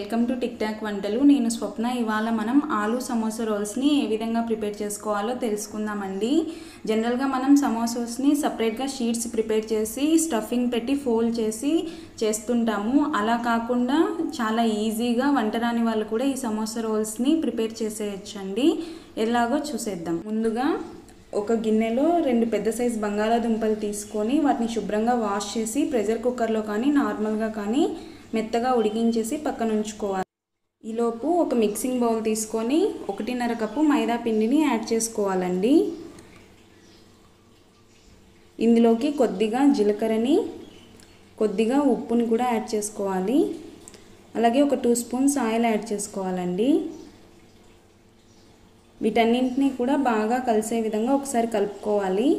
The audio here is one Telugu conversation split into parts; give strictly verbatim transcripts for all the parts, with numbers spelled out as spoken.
వెల్కమ్ టు టిక్ టాక్ వంటలు. నేను స్వప్న. ఇవాళ మనం ఆలు సమోసా రోల్స్ని ఏ విధంగా ప్రిపేర్ చేసుకోవాలో తెలుసుకుందామండి. జనరల్గా మనం సమోసాస్ని సపరేట్గా షీట్స్ ప్రిపేర్ చేసి స్టఫింగ్ పెట్టి ఫోల్డ్ చేసి చేస్తుంటాము. అలా కాకుండా చాలా ఈజీగా వంట రాని వాళ్ళు కూడా ఈ సమోసా రోల్స్ని ప్రిపేర్ చేసేయచ్చండి. ఎలాగో చూసేద్దాం. ముందుగా ఒక గిన్నెలో రెండు పెద్ద సైజు బంగాళాదుంపలు తీసుకొని వాటిని శుభ్రంగా వాష్ చేసి ప్రెషర్ కుక్కర్లో కానీ నార్మల్గా కానీ మెత్తగా ఉడికించేసి పక్కన ఉంచుకోవాలి. ఈలోపు ఒక మిక్సింగ్ బౌల్ తీసుకొని ఒకటిన్నర కప్పు మైదా పిండిని యాడ్ చేసుకోవాలండి. ఇందులోకి కొద్దిగా జీలకర్రని కొద్దిగా ఉప్పుని కూడా యాడ్ చేసుకోవాలి. అలాగే ఒక టూ స్పూన్స్ ఆయిల్ యాడ్ చేసుకోవాలండి. వీటన్నింటినీ కూడా బాగా కలిసే విధంగా ఒకసారి కలుపుకోవాలి.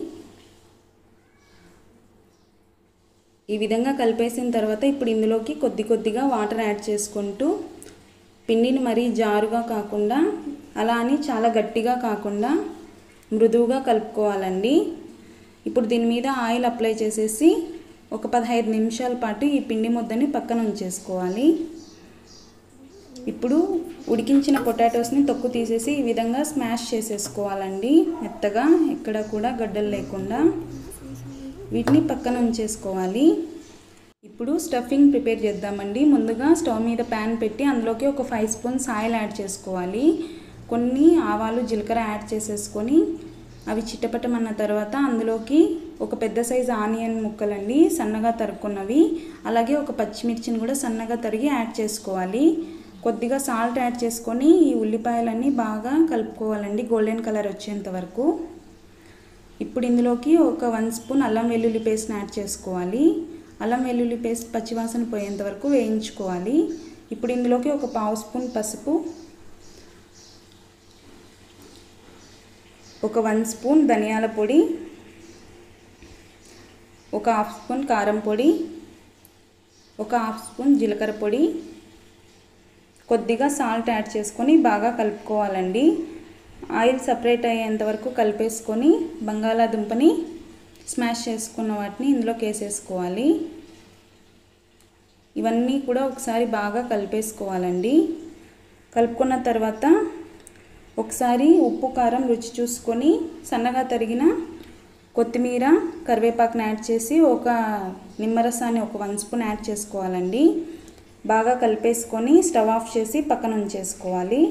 ఈ విధంగా కలిపేసిన తర్వాత ఇప్పుడు ఇందులోకి కొద్ది కొద్దిగా వాటర్ యాడ్ చేసుకుంటూ పిండిని మరీ జారుగా కాకుండా అలా అని చాలా గట్టిగా కాకుండా మృదువుగా కలుపుకోవాలండి. ఇప్పుడు దీని మీద ఆయిల్ అప్లై చేసేసి ఒక పదహైదు నిమిషాల పాటు ఈ పిండి ముద్దని పక్కన ఉంచేసుకోవాలి. ఇప్పుడు ఉడికించిన పొటాటోస్ని తొక్కు తీసేసి ఈ విధంగా స్మాష్ చేసేసుకోవాలండి. మెత్తగా ఎక్కడ కూడా గడ్డలు లేకుండా వీటిని పక్కన ఉంచేసుకోవాలి. ఇప్పుడు స్టఫింగ్ ప్రిపేర్ చేద్దామండి. ముందుగా స్టవ్ మీద ప్యాన్ పెట్టి అందులోకి ఒక ఫైవ్ స్పూన్స్ ఆయిల్ యాడ్ చేసుకోవాలి. కొన్ని ఆవాలు జీలకర్ర యాడ్ చేసేసుకొని అవి చిట్టపట్టమన్న తర్వాత అందులోకి ఒక పెద్ద సైజు ఆనియన్ ముక్కలండి సన్నగా తరుక్కున్నవి, అలాగే ఒక పచ్చిమిర్చిని కూడా సన్నగా తరిగి యాడ్ చేసుకోవాలి. కొద్దిగా సాల్ట్ యాడ్ చేసుకొని ఈ ఉల్లిపాయలన్నీ బాగా కలుపుకోవాలండి గోల్డెన్ కలర్ వచ్చేంత వరకు. ఇప్పుడు ఇందులోకి ఒక వన్ స్పూన్ అల్లం వెల్లుల్లి పేస్ట్ని యాడ్ చేసుకోవాలి. అల్లం వెల్లుల్లి పేస్ట్ పచ్చివాసన పోయేంత వరకు వేయించుకోవాలి. ఇప్పుడు ఇందులోకి ఒక పావు స్పూన్ పసుపు, ఒక వన్ స్పూన్ ధనియాల పొడి, ఒక హాఫ్ స్పూన్ కారం పొడి, ఒక హాఫ్ స్పూన్ జీలకర్ర పొడి, కొద్దిగా సాల్ట్ యాడ్ చేసుకొని బాగా కలుపుకోవాలండి. ఆయిల్ సపరేట్ అయ్యేంత వరకు కలిపేసుకొని బంగాళాదుంపని స్మాష్ చేసుకున్న వాటిని ఇందులోకి వేసేసుకోవాలి. ఇవన్నీ కూడా ఒకసారి బాగా కలిపేసుకోవాలండి. కలుపుకున్న తర్వాత ఒకసారి ఉప్పు కారం రుచి చూసుకొని సన్నగా తరిగిన కొత్తిమీర కరివేపాకుని యాడ్ చేసి ఒక నిమ్మరసాన్ని ఒక వన్ స్పూన్ యాడ్ చేసుకోవాలండి. బాగా కలిపేసుకొని స్టవ్ ఆఫ్ చేసి పక్కన ఉంచేసుకోవాలి.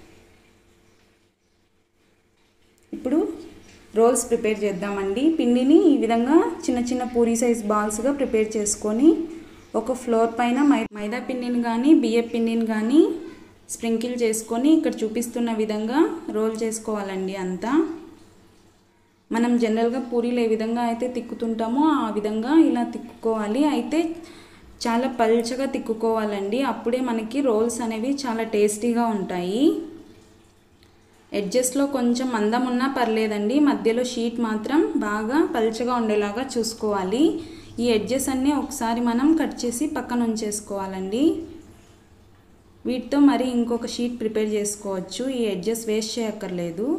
ఇప్పుడు రోల్స్ ప్రిపేర్ చేద్దామండి. పిండిని ఈ విధంగా చిన్న చిన్న పూరీ సైజ్ బాల్స్గా ప్రిపేర్ చేసుకొని ఒక ఫ్లోర్ పైన మై మైదా పిండిని కానీ బియ్య పిండిని కానీ స్ప్రింకిల్ చేసుకొని ఇక్కడ చూపిస్తున్న విధంగా రోల్ చేసుకోవాలండి. అంతా మనం జనరల్గా పూరీలు ఏ విధంగా అయితే తిక్కుతుంటామో ఆ విధంగా ఇలా తిక్కుకోవాలి. అయితే చాలా పల్చగా తిక్కుకోవాలండి. అప్పుడే మనకి రోల్స్ అనేవి చాలా టేస్టీగా ఉంటాయి. ఎడ్జెస్లో కొంచెం మందం ఉన్నా పర్లేదండి, మధ్యలో షీట్ మాత్రం బాగా పల్చగా ఉండేలాగా చూసుకోవాలి. ఈ ఎడ్జెస్ అన్నీ ఒకసారి మనం కట్ చేసి పక్కన ఉంచేసుకోవాలండి. వీటితో మరి ఇంకొక షీట్ ప్రిపేర్ చేసుకోవచ్చు. ఈ ఎడ్జెస్ వేస్ట్ చేయక్కర్లేదు.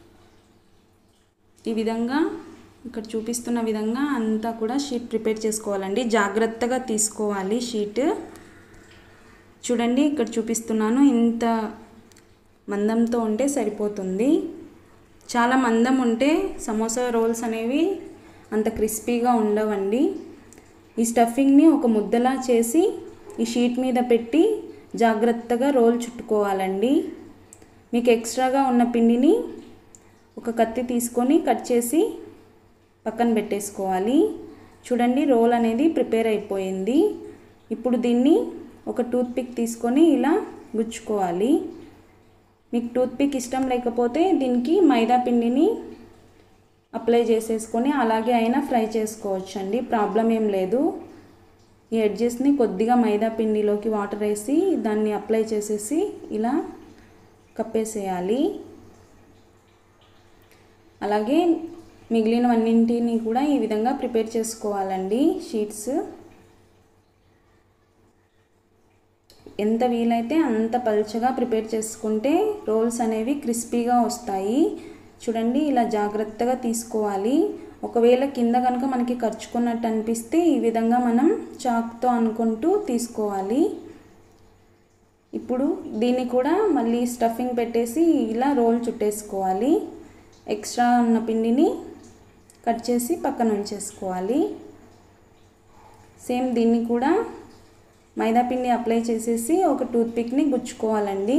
ఈ విధంగా ఇక్కడ చూపిస్తున్న విధంగా అంతా కూడా షీట్ ప్రిపేర్ చేసుకోవాలండి. జాగ్రత్తగా తీసుకోవాలి షీట్. చూడండి ఇక్కడ చూపిస్తున్నాను, ఇంత మందంతో ఉంటే సరిపోతుంది. చాలా మందం ఉంటే సమోసా రోల్స్ అనేవి అంత క్రిస్పీగా ఉండవండి. ఈ స్టఫింగ్ని ఒక ముద్దలా చేసి ఈ షీట్ మీద పెట్టి జాగ్రత్తగా రోల్ చుట్టుకోవాలండి. మీకు ఎక్స్ట్రాగా ఉన్న పిండిని ఒక కత్తి తీసుకొని కట్ చేసి పక్కన పెట్టేసుకోవాలి. చూడండి రోల్ అనేది ప్రిపేర్ అయిపోయింది. ఇప్పుడు దీన్ని ఒక టూత్పిక్ తీసుకొని ఇలా గుచ్చుకోవాలి. మీకు టూత్పిక్ ఇష్టం లేకపోతే దీనికి మైదా పిండిని అప్లై చేసేసుకొని అలాగే అయినా ఫ్రై చేసుకోవచ్చు అండి, ప్రాబ్లం ఏం లేదు. ఈ ఎడ్జెస్ని కొద్దిగా మైదా పిండిలోకి వాటర్ వేసి దాన్ని అప్లై చేసేసి ఇలా కప్పేసేయాలి. అలాగే మిగిలినవన్నింటినీ కూడా ఈ విధంగా ప్రిపేర్ చేసుకోవాలండి. షీట్స్ ఎంత వీలైతే అంత పల్చగా ప్రిపేర్ చేసుకుంటే రోల్స్ అనేవి క్రిస్పీగా వస్తాయి. చూడండి ఇలా జాగ్రత్తగా తీసుకోవాలి. ఒకవేళ కింద కనుక మనకి ఖర్చుకున్నట్టు అనిపిస్తే ఈ విధంగా మనం చాక్తో అనుకుంటూ తీసుకోవాలి. ఇప్పుడు దీన్ని కూడా మళ్ళీ స్టఫింగ్ పెట్టేసి ఇలా రోల్ చుట్టేసుకోవాలి. ఎక్స్ట్రా ఉన్న పిండిని కట్ చేసి పక్కన ఉంచేసుకోవాలి. సేమ్ దీన్ని కూడా మైదా పిండి అప్లై చేసేసి ఒక టూత్ పిక్ని గుచ్చుకోవాలండి.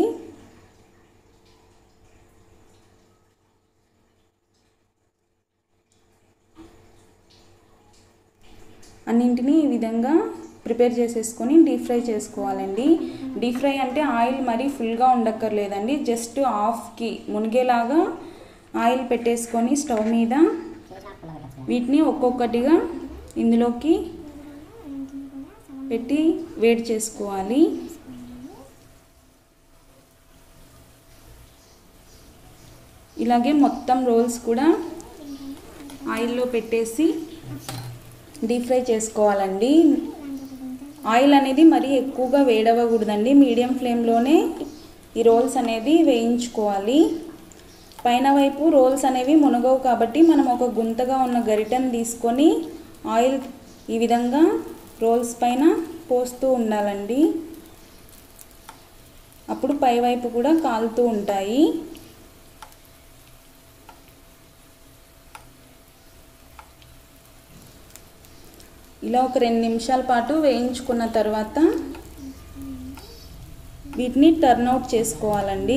అన్నింటినీ ఈ విధంగా ప్రిపేర్ చేసేసుకొని డీప్ ఫ్రై చేసుకోవాలండి. డీప్ ఫ్రై అంటే ఆయిల్ మరీ ఫుల్గా ఉండక్కర్లేదండి, జస్ట్ హాఫ్కి మునిగేలాగా ఆయిల్ పెట్టేసుకొని స్టవ్ మీద వీటిని ఒక్కొక్కటిగా ఇందులోకి పెట్టి వేడి చేసుకోవాలి. ఇలాగే మొత్తం రోల్స్ కూడా ఆయిల్లో పెట్టేసి డీప్ ఫ్రై చేసుకోవాలండి. ఆయిల్ అనేది మరీ ఎక్కువగా వేడవ్వకూడదండి, మీడియం ఫ్లేమ్లోనే ఈ రోల్స్ అనేది వేయించుకోవాలి. పైన వైపు రోల్స్ అనేవి మునగవు కాబట్టి మనం ఒక గుంతగా ఉన్న గరిటెను తీసుకొని ఆయిల్ ఈ విధంగా రోల్స్ పైన పోస్తూ ఉండాలండి. అప్పుడు పై వైపు కూడా కాలుతూ ఉంటాయి. ఇలా ఒక రెండు నిమిషాల పాటు వేయించుకున్న తర్వాత వీటిని టర్న్ అవుట్ చేసుకోవాలండి.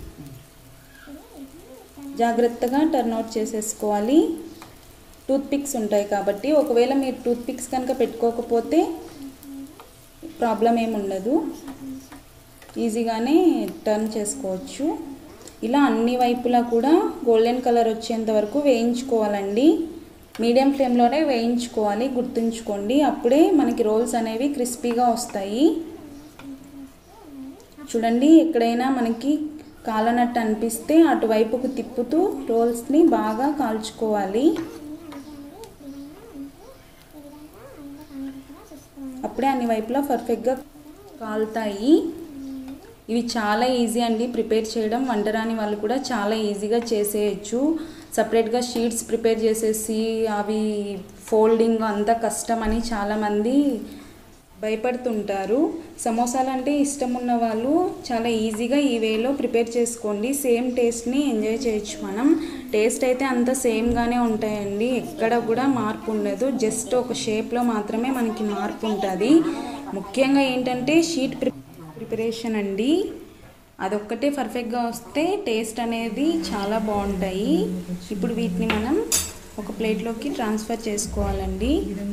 జాగ్రత్తగా టర్న్ అవుట్ చేసేసుకోవాలి. టూత్ పిక్స్ ఉంటాయి కాబట్టి, ఒకవేళ మీరు టూత్ పిక్స్ కనుక పెట్టుకోకపోతే ప్రాబ్లం ఏమి ఉండదు, ఈజీగానే టర్న్ చేసుకోవచ్చు. ఇలా అన్ని వైపులా కూడా గోల్డెన్ కలర్ వచ్చేంత వరకు వేయించుకోవాలండి. మీడియం ఫ్లేమ్లోనే వేయించుకోవాలి, గుర్తుంచుకోండి. అప్పుడే మనకి రోల్స్ అనేవి క్రిస్పీగా వస్తాయి. చూడండి, ఎక్కడైనా మనకి కాలనట్టు అనిపిస్తే అటువైపుకు తిప్పుతూ రోల్స్ని బాగా కాల్చుకోవాలి. అప్పుడే అన్ని వైపులా పర్ఫెక్ట్గా కాలుతాయి. ఇవి చాలా ఈజీ అండి ప్రిపేర్ చేయడం. వంటరాని వాళ్ళు కూడా చాలా ఈజీగా చేసేయచ్చు. సపరేట్గా షీట్స్ ప్రిపేర్ చేసేసి అవి ఫోల్డింగ్ అంతా కష్టమని చాలామంది భయపడుతుంటారు. సమోసాలు అంటే ఇష్టం ఉన్న వాళ్ళు చాలా ఈజీగా ఈ వేలో ప్రిపేర్ చేసుకోండి. సేమ్ టేస్ట్ని ఎంజాయ్ చేయొచ్చు మనం. టేస్ట్ అయితే అంత సేమ్గానే ఉంటాయండి, ఎక్కడ కూడా మార్పు ఉండదు. జస్ట్ ఒక షేప్లో మాత్రమే మనకి మార్పు ఉంటుంది. ముఖ్యంగా ఏంటంటే షీట్ ప్రి ప్రిపరేషన్ అండి, అదొక్కటే పర్ఫెక్ట్గా వస్తే టేస్ట్ అనేది చాలా బాగుంటాయి. ఇప్పుడు వీటిని మనం ఒక ప్లేట్లోకి ట్రాన్స్ఫర్ చేసుకోవాలండి.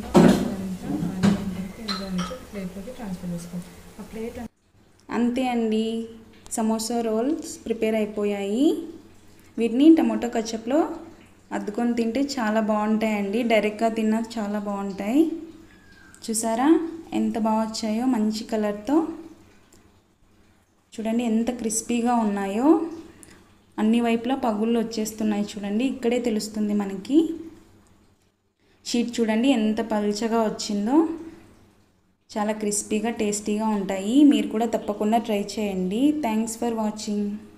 అంతే అండి, సమోసా రోల్స్ ప్రిపేర్ అయిపోయాయి. వీటిని టమాటో కచప్లో అద్దుకొని తింటే చాలా బాగుంటాయండి. డైరెక్ట్గా తిన్నా చాలా బాగుంటాయి. చూసారా ఎంత బాగా వచ్చాయో, మంచి కలర్తో. చూడండి ఎంత క్రిస్పీగా ఉన్నాయో, అన్ని వైపులా పగుళ్ళు వచ్చేస్తున్నాయి. చూడండి, ఇక్కడే తెలుస్తుంది మనకి. షీట్ చూడండి ఎంత పల్చగా వచ్చిందో, చాలా క్రిస్పీగా టేస్టీగా ఉంటాయి. మీరు కూడా తప్పకుండా ట్రై చేయండి. Thanks for watching.